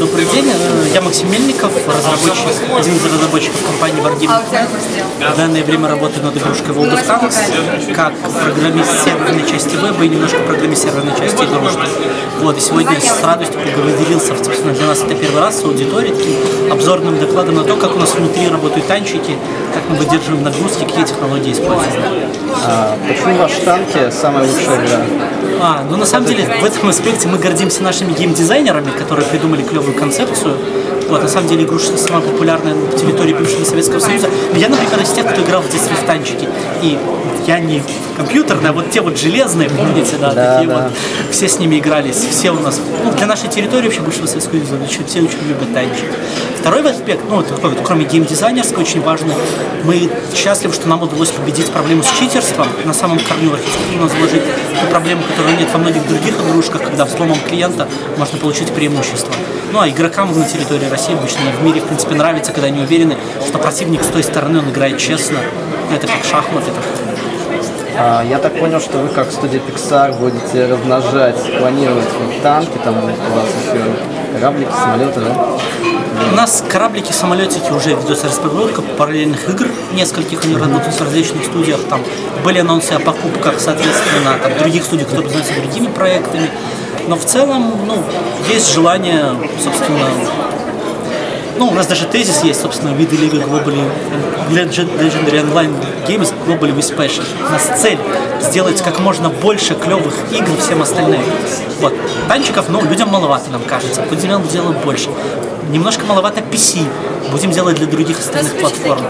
добрый день. Я Максим Мельников, один из разработчиков компании Wargaming. В данное время работаю над игрушкой World of Tanks, как программист серверной части веба и немножко программист серверной части игрушки. Вот, и сегодня с радостью поделился, собственно, для нас это первый раз с аудиторией, таким обзорным докладом на то, как у нас внутри работают танчики, как мы выдерживаем нагрузки, какие технологии используем. Почему ваши танки самая лучшая игра? Ну на самом деле в этом аспекте мы гордимся нашими геймдизайнерами, которые придумали клевую концепцию. Вот, на самом деле игрушка самая популярная на территории бывшего Советского Союза. Я, например, из тех, кто играл в детстве в танчики. И я не компьютерные, а вот те вот железные, помните, такие вот. Все с ними игрались, все у нас. Для нашей территории вообще бывшего Советского Союза все очень любят танчики. Второй аспект, кроме геймдизайнерского, очень важно, мы счастливы, что нам удалось победить проблему с читерством, на самом корню архитектурно заложить ту проблему, которой нет во многих других игрушках, когда взломом клиента можно получить преимущество. Ну а игрокам на территории России обычно в мире, в принципе, нравится, когда они уверены, что противник с той стороны, он играет честно. Это как шахматы. Я так понял, что вы как студия Pixar будете размножать, планировать танки, там у вас еще кораблики, самолеты, да? У нас кораблики, самолетики уже ведется разработка параллельных игр, нескольких они работают в различных студиях, там были анонсы о покупках, соответственно, там, других студий, кто занимается другими проектами, но в целом, есть желание, собственно, у нас даже тезис есть, собственно, виды Лига Legendary Online Games Globally with Passion. У нас цель сделать как можно больше клевых игр всем остальным. Вот. Танчиков, людям маловато, нам кажется. Будем делать больше. Немножко маловато PC. Будем делать для других остальных платформ.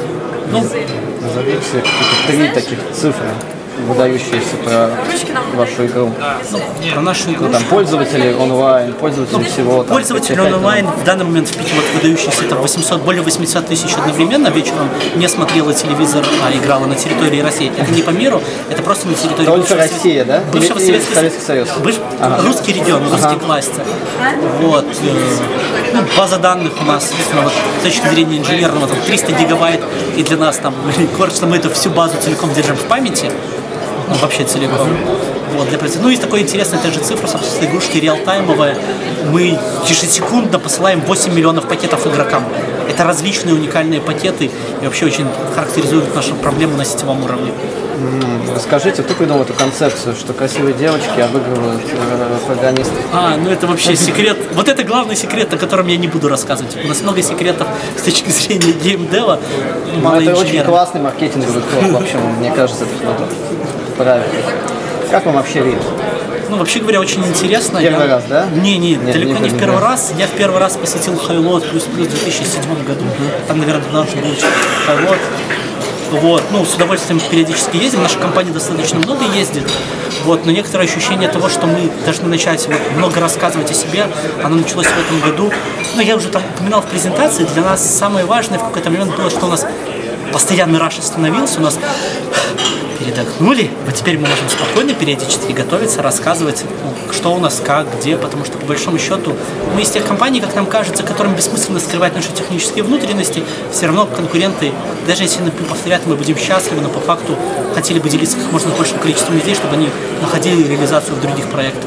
Назовите какие-то 3 таких цифры, выдающиеся про вашу игру. Про нашу игру. Там пользователи онлайн, пользователи всего. Пользователи онлайн в данный момент в Питере выдающиеся, это более 800 тысяч одновременно вечером не смотрела телевизор, а играла на территории России. Это не по миру, это просто на территории только Россия, да? Бывшего Советского Союза. Русский регион, русский кластер. Вот. База данных у нас, с точки зрения инженерного, 300 гигабайт, и для нас там рекорд, что мы эту всю базу целиком держим в памяти. Вообще целиком. Вот, есть такая интересная та же цифра, собственно, игрушки реалтаймовая. Мы ежесекундно посылаем 8 миллионов пакетов игрокам. Это различные уникальные пакеты и вообще очень характеризуют нашу проблему на сетевом уровне. Расскажите, кто придумал эту концепцию, что красивые девочки обыгрывают программистов? Это вообще секрет. Вот это главный секрет, о котором я не буду рассказывать. У нас много секретов с точки зрения геймдева. Это очень классный маркетинговый ход, вообще, мне кажется, это правильно. Как вам вообще вид? Вообще говоря, очень интересно. Первый раз, да? Далеко не в первый раз. Я в первый раз посетил Highload плюс в 2007 году. Там, наверное, должен был Highload. Вот, с удовольствием периодически ездим, наша компания достаточно много ездит, но некоторое ощущение того, что мы должны начать много рассказывать о себе, оно началось в этом году. Я уже там упоминал в презентации, для нас самое важное в какой-то момент было, что у нас постоянный раш остановился, у нас передохнули, теперь мы можем спокойно периодически готовиться, рассказывать, что у нас, как, где, потому что, по большому счету, мы из тех компаний, как нам кажется, которым бессмысленно скрывать наши технические внутренности, все равно конкуренты, даже если повторят, мы будем счастливы, но по факту хотели бы делиться как можно большим количеством людей, чтобы они находили реализацию в других проектах.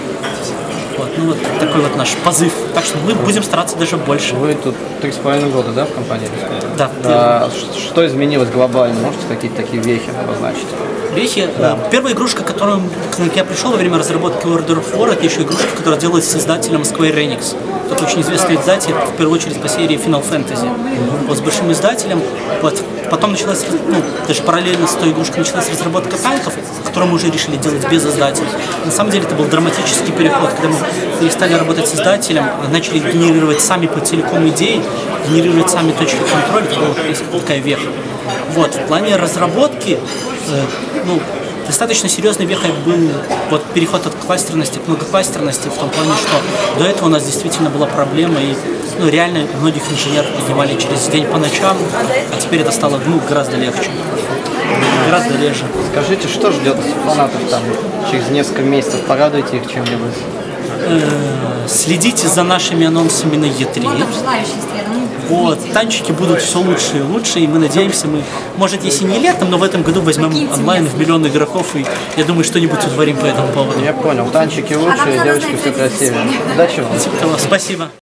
Такой наш позыв. Так что мы будем стараться даже больше. Вы тут 3,5 года, да, в компании? Да. Что изменилось глобально? Можете какие-то такие вехи обозначить? Вехи. Первая игрушка, к которой я пришел во время разработки Order of War, это еще игрушка, которая делалась с издателем Square Enix. Это очень известный издатель, в первую очередь по серии Final Fantasy. С большим издателем. Потом началась, даже параллельно с той игрушкой началась разработка танков, которую мы уже решили делать без издателя. На самом деле это был драматический переход, когда мы перестали работать с издателем, начали генерировать сами по целиком идеи, генерировать сами точки контроля, это была такая веха. В плане разработки, достаточно серьезной вехой был переход от кластерности к многокластерности, в том плане, что до этого у нас действительно была проблема, и реально многих инженеров поднимали через день по ночам, а теперь это стало гораздо легче, гораздо реже. Скажите, что ждет фанатов там через несколько месяцев? Порадуйте их чем-нибудь? Следите за нашими анонсами на E3. Танчики будут все лучше и лучше, и мы надеемся, может, если не летом, но в этом году возьмем онлайн в миллион игроков, и я думаю, что-нибудь утворим по этому поводу. Я понял, танчики лучше, девочки все красивее. Удачи вам. Спасибо.